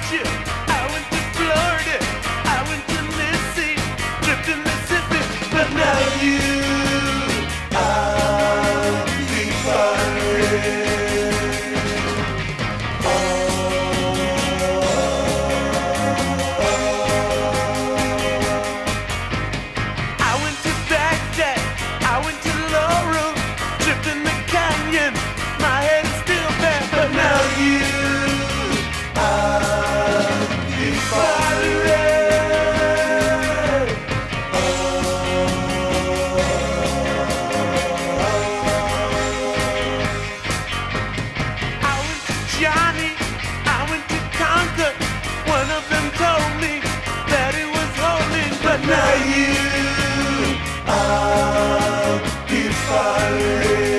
Georgia, I went to Florida, I went to Mississippi, tripped in Mississippi, but now you are the foreign. Johnny, I went to Concord. One of them told me that it was holy, but now you are defiant.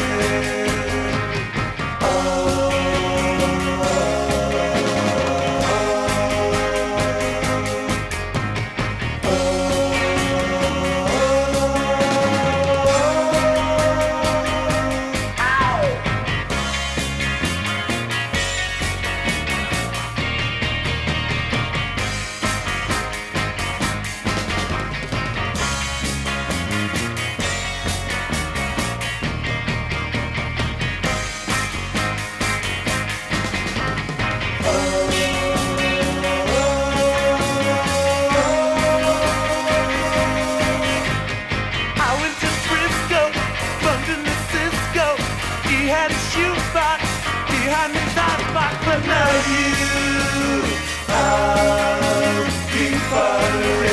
He had a shoebox behind his hotbox, but now you are deep.